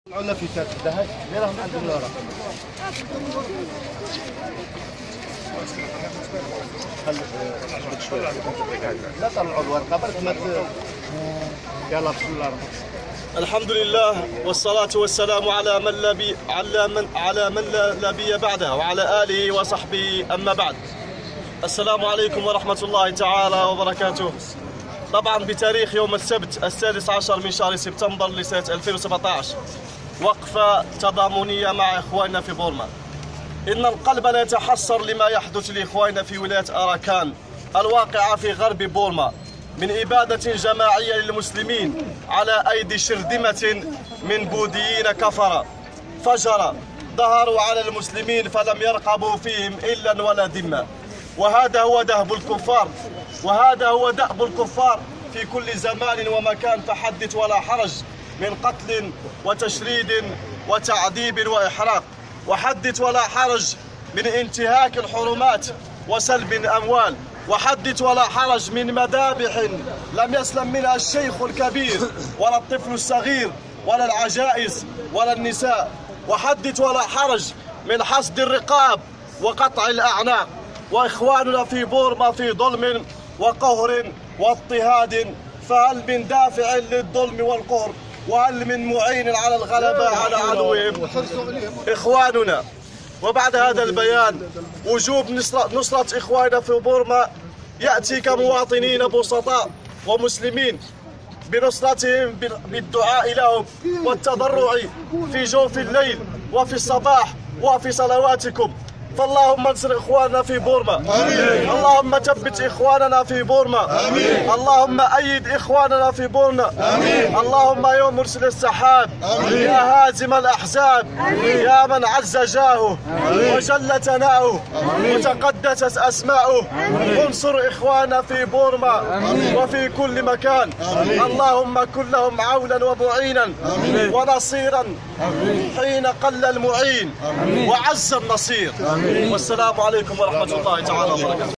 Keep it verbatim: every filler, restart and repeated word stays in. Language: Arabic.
ولا في تاك دهش ليه راهم عند الورق لا طلعوا الورقه برك ما يلا بسم الله الرحمن الرحيم. الحمد لله والصلاة والسلام على من لا بي على من على من لا بي بعده وعلى آله وصحبه. أما بعد، السلام عليكم ورحمة الله تعالى وبركاته. طبعا بتاريخ يوم السبت السادس عشر من شهر سبتمبر لسنة ألفين وسبعة عشر وقفة تضامنية مع إخواننا في بورما. إن القلب لا يتحسر لما يحدث لإخواننا في ولاية أراكان الواقعة في غرب بورما من إبادة جماعية للمسلمين على أيدي شرذمة من بوذيين كفرة فجرة ظهروا على المسلمين فلم يرقبوا فيهم إلا ولا ذمة. وهذا هو دأب الكفار وهذا هو دأب الكفار في كل زمان ومكان، فحدث ولا حرج من قتل وتشريد وتعذيب وإحراق، وحدث ولا حرج من انتهاك الحرمات وسلب الأموال، وحدث ولا حرج من مذابح لم يسلم منها الشيخ الكبير ولا الطفل الصغير ولا العجائز ولا النساء، وحدث ولا حرج من حصد الرقاب وقطع الأعناق. وإخواننا في بورما في ظلم وقهر واضطهاد، فهل من دافع للظلم والقهر وهل من معين على الغلبة على عدوهم؟ إخواننا، وبعد هذا البيان وجوب نصرة إخواننا في بورما يأتي كمواطنين بسطاء ومسلمين بنصرتهم بالدعاء لهم والتضرع في جوف الليل وفي الصباح وفي صلواتكم. فاللهم انصر اخواننا في بورما، آمين. اللهم ثبت اخواننا في بورما، آمين. اللهم ايد اخواننا في بورما، آمين. اللهم يا مرسل السحاب، آمين. يا هازم الاحزاب، آمين. يا من عز جاهه وجل ثناؤه وتقدست اسماؤه، انصر اخواننا في بورما، آمين. وفي كل مكان، آمين. اللهم كن لهم عونا ومعينا، آمين. ونصيرا، آمين. حين قل المعين، آمين. وعز النصير، آمين. والسلام عليكم ورحمة الله تعالى وبركاته.